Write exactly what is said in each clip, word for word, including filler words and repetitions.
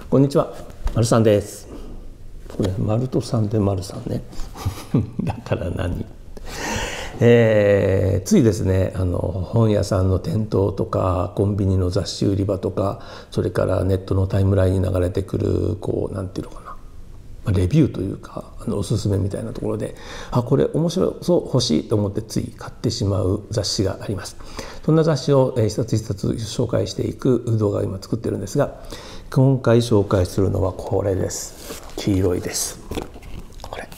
こんにちは、丸さんです。これ丸とさんで丸さんねだから何えー、ついですね、あの本屋さんの店頭とかコンビニの雑誌売り場とか、それからネットのタイムラインに流れてくるこうなんていうのかな、レビューというかあのおすすめみたいなところで、あこれ面白そう欲しいと思ってつい買ってしまう雑誌があります。そんな雑誌を一冊一冊紹介していく動画を今作ってるんですが、今回紹介するのはこれです。黄色いです。これ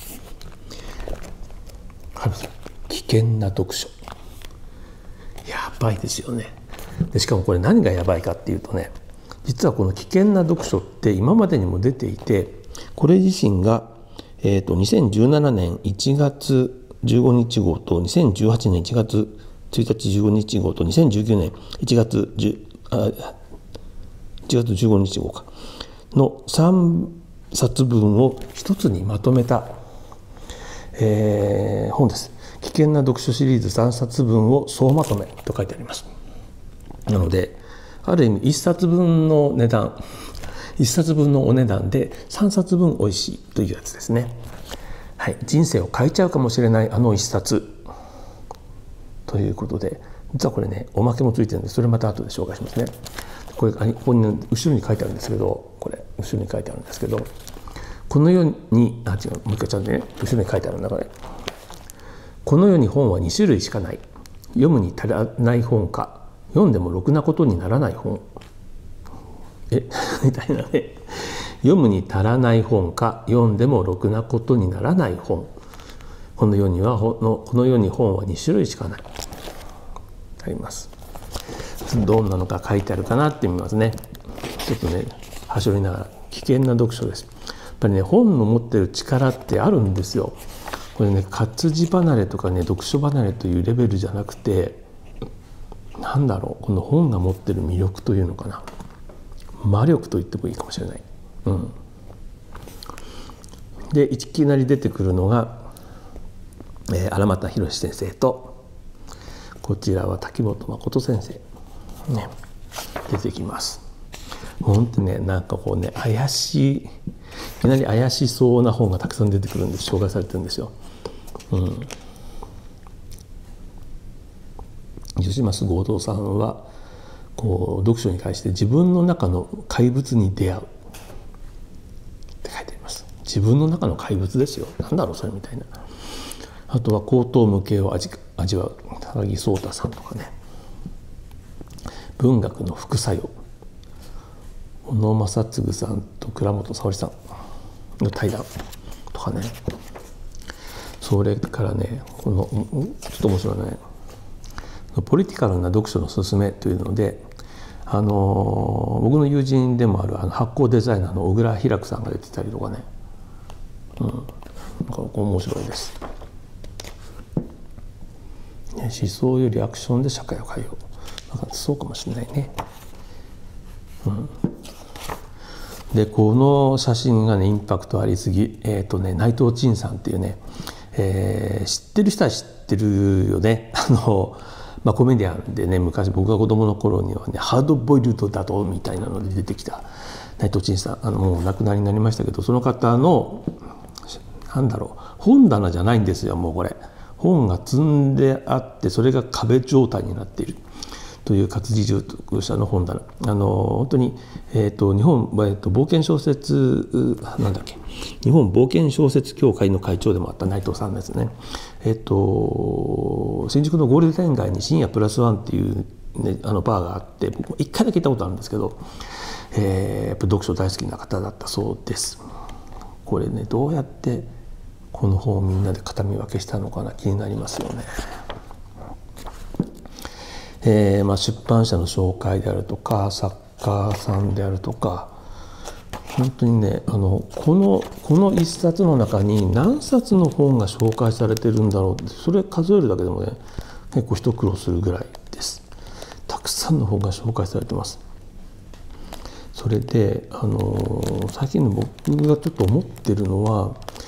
危険な読書、やばいですよね。でしかもこれ何がやばいかっていうとね、実はこの危険な読書って今までにも出ていて、これ自身が、えー、とにせんじゅうななねんいちがつじゅうごにち号とにせんじゅうはちねんいちがつついたちじゅうごにち号とにせんじゅうきゅうねんいちがつじゅうごにち号かのさんさつぶんを一つにまとめた、えー、本です。危険な読書シリーズさんさつぶんを総まとめと書いてあります。なのである意味いっさつぶんの値段いっさつぶんのお値段でさんさつぶんおいしいというやつですね。はい、人生を変えちゃうかもしれないあのいっさつということで、実はこれねおまけもついてるんで、それまた後で紹介しますね。これここに後ろに書いてあるんですけど、これ後ろに書いてあるんですけど、このようにあ違うもう一回ちゃんとね後ろに書いてあるんだから、この世に本はにしゅるいしかない。読むに足らない本か、読んでもろくなことにならない本。えみたいなね。読むに足らない本か、読んでもろくなことにならない本。この世にはこの世に本はにしゅるいしかない。あります。どんなのか書いてあるかなってみますね。ちょっとねはしょりながら、危険な読書です。やっぱりね本の持ってる力ってあるんですよ。これね活字離れとかね読書離れというレベルじゃなくて、なんだろう、この本が持ってる魅力というのかな、魔力と言ってもいいかもしれない。うん、でいきなり出てくるのが、えー、荒俣宏先生と、こちらは滝本誠先生、ね、出てきます。本当ねなんかこうね怪しい、いきなり怪しそうな本がたくさん出てくるんで紹介されてるんですよ。うん、吉増剛道さんはこう読書に対して自分の中の怪物に出会うって書いてあります。自分の中の怪物ですよ。なんだろうそれみたいな。あとは高等無形を味味わう高木壮太さんとかね、文学の副作用小野正嗣さんと倉本沙織さんの対談とかね。それからねこのちょっと面白いね、ポリティカルな読書のすすめというので、あの僕の友人でもあるあの発酵デザイナーの小倉ひらくさんが出てたりとかね、うん、なんか面白いです。思想よりアクションで社会を変えよう、なんかそうかもしれないね。うん、でこの写真がねインパクトありすぎ、えーとね、内藤陳さんっていうね、えー、知ってる人は知ってるよね。あのまあ、コメディアンでね、昔僕が子供の頃にはねハードボイルドだとみたいなので出てきた内藤陳さん、あのもうお亡くなりになりましたけど、その方のなんだろう本棚じゃないんですよ。もうこれ本が積んであって、それが壁状態になっているという活字塾者の本棚。あの本当に、えー、と日本、えー、と冒険小説なんだっけ日本冒険小説協会の会長でもあった内藤さんですね。えっ、ー、と新宿のゴールデン街に深夜プラスワンっていう、ね、あのバーがあって、僕も一回だけ行ったことあるんですけど、えー、やっぱ読書大好きな方だったそうです。これねどうやってこの本をみんなで形見分けしたのかな、気になりますよね。えーまあ、出版社の紹介であるとか作家さんであるとか、本当にねあのこのこの一冊の中に何冊の本が紹介されてるんだろうって、それ数えるだけでもね結構一苦労するぐらいです。たくさんの本が紹介されてます。それであの最近の僕がちょっと思ってるのは、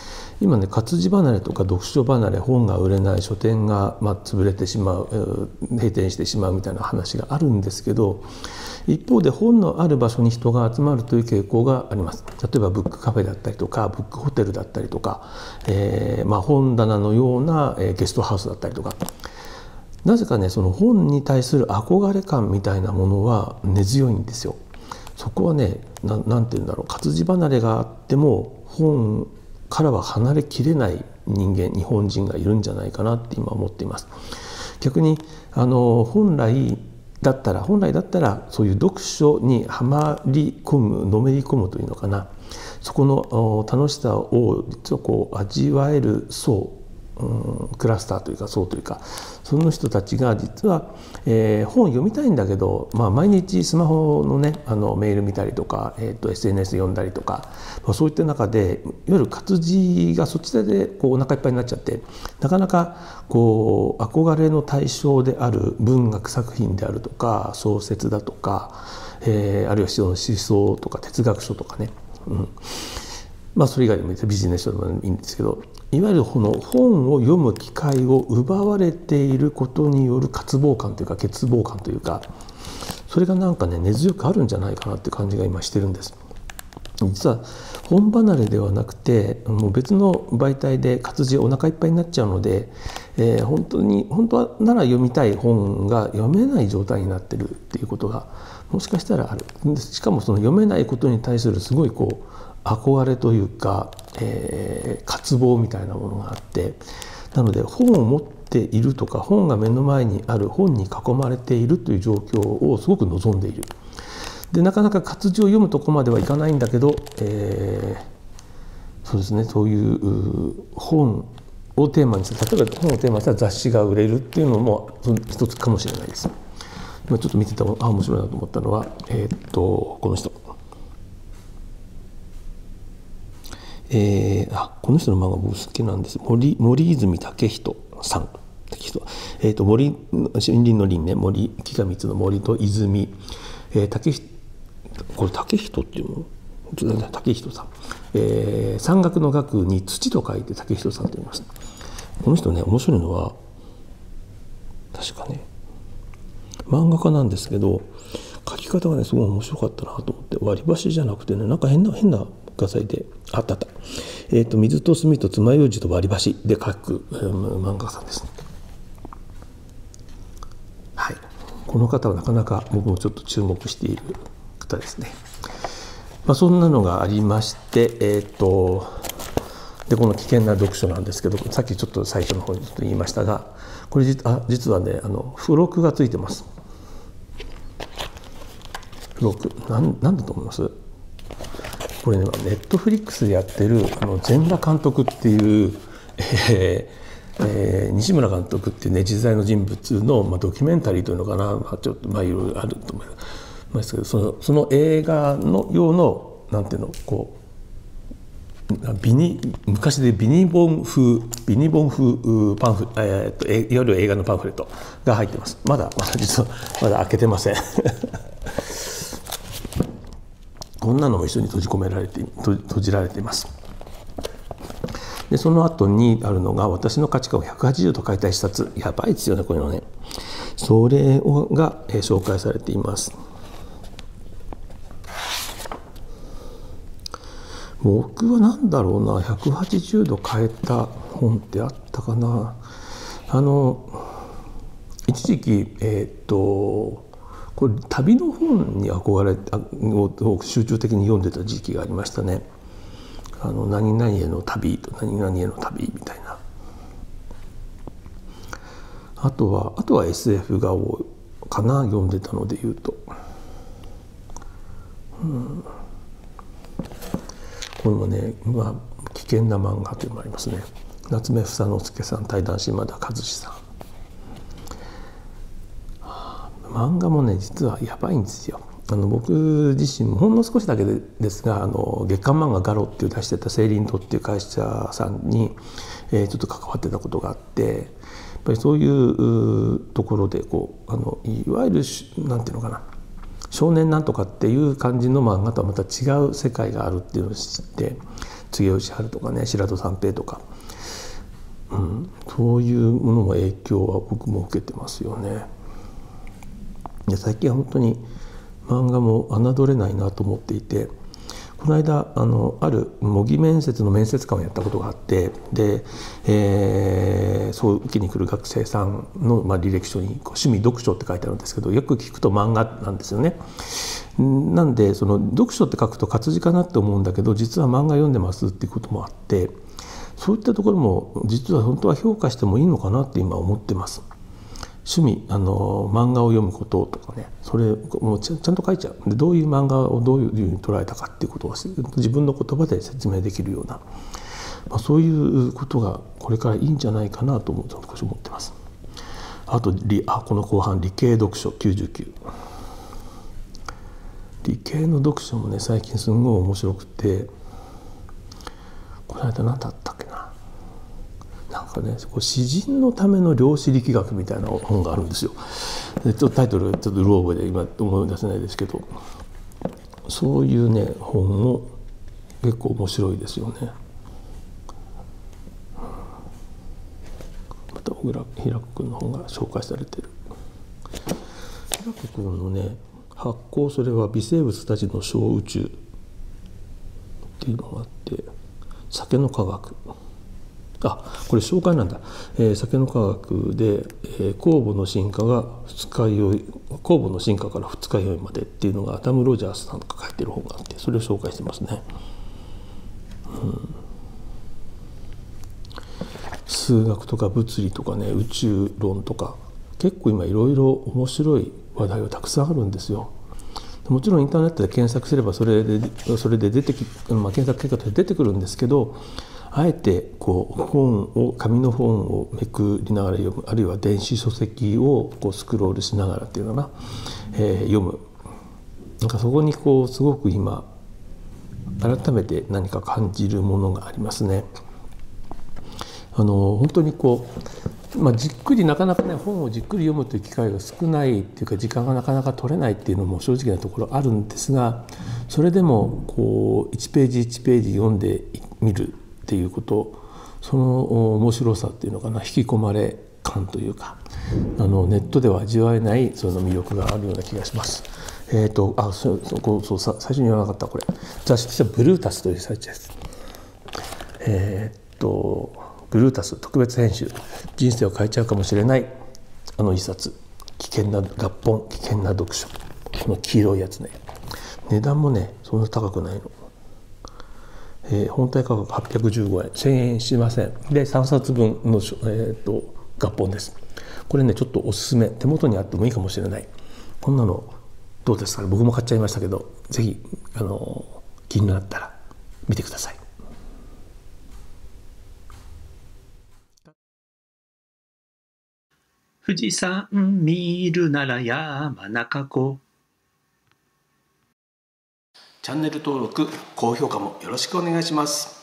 今ね活字離れとか読書離れ、本が売れない、書店がまあ潰れてしまう、閉店してしまうみたいな話があるんですけど、一方で本のある場所に人が集まるという傾向があります。例えばブックカフェだったりとかブックホテルだったりとか、えーまあ、本棚のようなゲストハウスだったりとか、なぜかねその本に対する憧れ感みたいなものは根強いんですよ。そこはね な, なんて言うんだろう、活字離れがあっても本からは離れきれない人間、日本人がいるんじゃないかなって今思っています。逆にあの本来だったら本来だったらそういう読書にはまり込む、のめり込むというのかな、そこの楽しさを実はこう味わえる層、うん、クラスターというか層というか、その人たちが実は、えー、本読みたいんだけど、まあ、毎日スマホのねあのメール見たりとか、えー、と エスエヌエス 読んだりとか、まあ、そういった中でいわゆる活字がそちらでこうお腹いっぱいになっちゃって、なかなかこう憧れの対象である文学作品であるとか小説だとか、えー、あるいは思想とか哲学書とかね、うんまあ、それ以外でもビジネス書でもいいんですけど、いわゆるこの本を読む機会を奪われていることによる渇望感というか欠乏感というか、それがなんかね根強くあるんじゃないかなって感じが今してるんです。実は本離れではなくて、もう別の媒体で活字お腹いっぱいになっちゃうので、えー、本当に本当はなら読みたい本が読めない状態になってるっていうことがもしかしたらある。しかもその読めないことに対するすごいこう憧れというか、えー、渇望みたいなものがあって、なので本を持っているとか本が目の前にある、本に囲まれているという状況をすごく望んでいる。でなかなか活字を読むとこまではいかないんだけど、えー、そうですね、そういう本をテーマにした、例えば本をテーマにした雑誌が売れるっていうのも一つかもしれないです。今ちょっと見てた、あ面白いなと思ったのは、えー、っとこの人。えー、あこの人の漫画僕好きなんです。 森, 森泉武人さん、えー、と森森林の林ね、森木が三つの森と泉、えー、武これ武人っていうの武人さん、えー、山岳の岳に土と書いて武人さんと言います。この人ね面白いのは確かね漫画家なんですけど、書き方がねすごい面白かったなと思って、割り箸じゃなくてね、なんか変な変な画材であったあった、えー、と水と墨と爪楊枝と割り箸で描く、えー、漫画家さんです。はい、この方はなかなか僕もちょっと注目している方ですね。まあ、そんなのがありまして、えー、とでこの危険な読書なんですけど、さっきちょっと最初の方にちょっと言いましたが、これ 実, あ実はねあの付録がついてます。付録 なん, なんだと思います？これねネットフリックスでやってるあの全裸監督っていう、えーえー、西村監督っていうね実在の人物の、まあ、ドキュメンタリーというのかな、まあ、ちょっとまあいろいろあると思いますけど、そのその映画の用のなんていうのこうビニ昔でビニボン風ビニボン風パンフ、えー、っといわゆる映画のパンフレットが入ってます。まだまだ実はまだ開けてません。こんなのも一緒に閉じ込められて閉じられています。でその後にあるのが私の価値観をひゃくはちじゅうと変えた一冊、やばいですよねこういうのね。それをが、えー、紹介されています。僕は何だろうな、ひゃくはちじゅうど変えた本ってあったかな。あの一時期えっ、ー、とこれ旅の本に憧れを集中的に読んでた時期がありましたね。あの何々への旅と何々への旅みたいな。あとはあとは エスエフ が多いかな、読んでたので言うと、うん、これもね、まあ、危険な漫画というのもありますね。夏目房之助さん、対談島田和志さん。漫画もね実はやばいんですよ。あの僕自身もほんの少しだけでですが、あの月刊漫画ガロっていう出してたセイリントっていう会社さんに、えー、ちょっと関わってたことがあって、やっぱりそういうところでこうあのいわゆるなんていうのかな、少年なんとかっていう感じの漫画とはまた違う世界があるっていうのを知って、 柘植義治とかね、白土三平とか、うん、そういうものの影響は僕も受けてますよね。で最近は本当に漫画も侮れないなと思っていて、この間あのある模擬面接の面接官をやったことがあって、で、えー、そう受けに来る学生さんの、まあ、履歴書にこう趣味読書って書いてあるんですけど、よく聞くと漫画なんですよね。なんでその読書って書くと活字かなって思うんだけど、実は漫画読んでますっていうこともあって、そういったところも実は本当は評価してもいいのかなって今思ってます。趣味あの漫画を読むこととかね、それもうちゃんと書いちゃう。でどういう漫画をどういうふうに捉えたかっていうことを自分の言葉で説明できるような、まあ、そういうことがこれからいいんじゃないかなと思って少し思ってます。あとあこの後半理系読書きゅうじゅうきゅう、理系の読書もね最近すんごい面白くて、この間何だったっけな、なんかね、こう詩人のための量子力学みたいな本があるんですよ。でちょっとタイトルちょっとうろ覚えで今思い出せないですけど、そういうね本も結構面白いですよね。また小倉平子君の本が紹介されてる。平子君のね発酵それは微生物たちの小宇宙っていうのがあって、酒の科学、あこれ紹介なんだ、えー、酒の科学で、えー、酵母の進化が二日酔い酵母の進化から二日酔いまでっていうのがアダム・ロジャースさんが書いてる本があって、それを紹介してますね。うん、数学とか物理とかね、宇宙論とか結構今いろいろ面白い話題がたくさんあるんですよ。もちろんインターネットで検索すればそれでそれで出てき、まあ、検索結果で出てくるんですけど、あえてこう本を紙の本をめくりながら読む、あるいは電子書籍をこうスクロールしながらっていうのかな、えー、読む、なんかそこにこうすごく今改めて何か感じるものがありますね。あの本当にこう、まあ、じっくりなかなかね本をじっくり読むという機会が少ないっていうか、時間がなかなか取れないっていうのも正直なところあるんですが、それでもこういちページいちページ読んでみるっていうこと、その面白さっていうのかな、引き込まれ感というか、あのネットでは味わえないその魅力があるような気がします。えーと、あそうそうそう最初に言わなかった、これ雑誌としてはブルータスという雑誌です。えー、っとブルータス特別編集、人生を変えちゃうかもしれないあの一冊、危険な合本危険な読書、この黄色いやつね、値段もねそんな高くないの、えー、本体価格はっぴゃくじゅうごえん、せんえんしません。でさんさつぶんの、えー、と合本です。これねちょっとおすすめ、手元にあってもいいかもしれない。こんなのどうですかね、僕も買っちゃいましたけど、ぜひあの気になったら見てください。 富士山見るなら山中湖。 チャンネル登録高評価もよろしくお願いします。